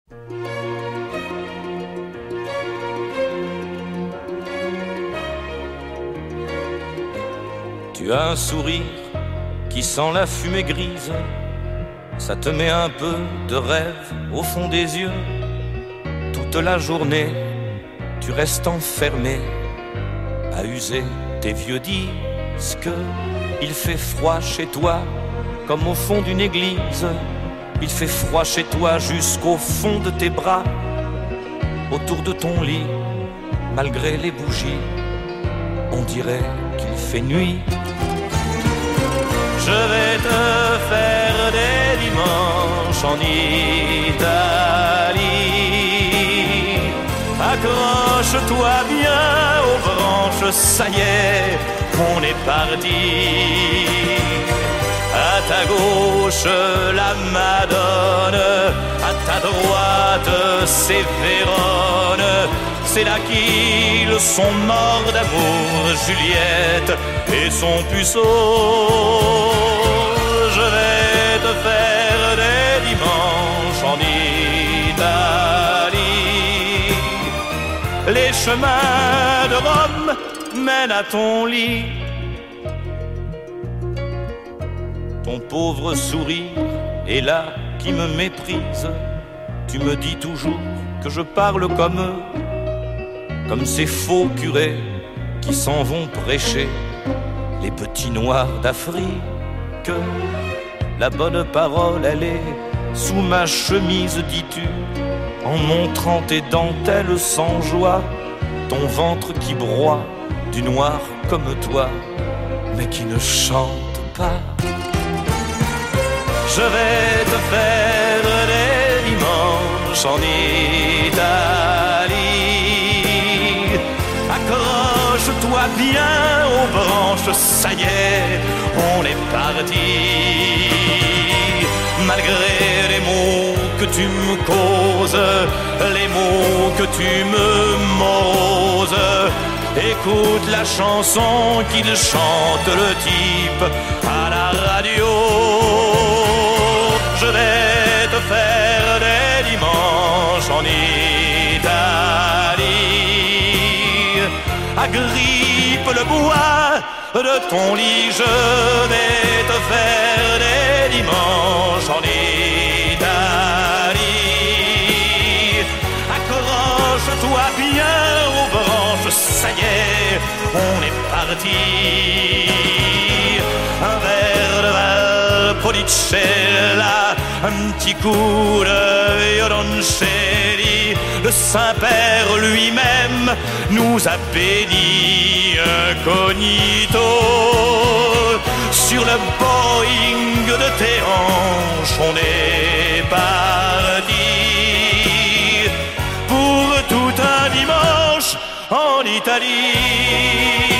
Tu as un sourire qui sent la fumée grise, ça te met un peu de rêve au fond des yeux. Toute la journée, tu restes enfermé à user tes vieux disques. Il fait froid chez toi comme au fond d'une église. Il fait froid chez toi jusqu'au fond de tes bras. Autour de ton lit, malgré les bougies, on dirait qu'il fait nuit. Je vais te faire des dimanches en Italie. Accroche-toi bien aux branches, ça y est, on est parti. À ta gauche, la Madone, à ta droite, c'est Vérone. C'est là qu'ils sont morts d'amour, Juliette et son puceau. Je vais te faire des dimanches en Italie. Les chemins de Rome mènent à ton lit. Ton pauvre sourire est là qui me méprise. Tu me dis toujours que je parle comme eux, comme ces faux curés qui s'en vont prêcher les petits noirs d'Afrique. La bonne parole, elle est sous ma chemise, dis-tu, en montrant tes dentelles sans joie, ton ventre qui broie du noir comme toi, mais qui ne chante pas. Je vais te faire des dimanches en Italie. Accroche-toi bien aux branches, ça y est, on est parti. Malgré les mots que tu me causes, les mots que tu me moroses, écoute la chanson qu'il chante, le type à la radio. Je vais te faire des dimanches en Italie. Agrippe le bois de ton lit, je vais te faire des dimanches en Italie. Accroche-toi bien aux branches, ça y est, on est parti. Un verre de Valpolicella, un petit coup de violoncelli. Le Saint-Père lui-même nous a bénis incognito. Sur le Boeing de tes hanches, on est parti pour tout un dimanche en Italie.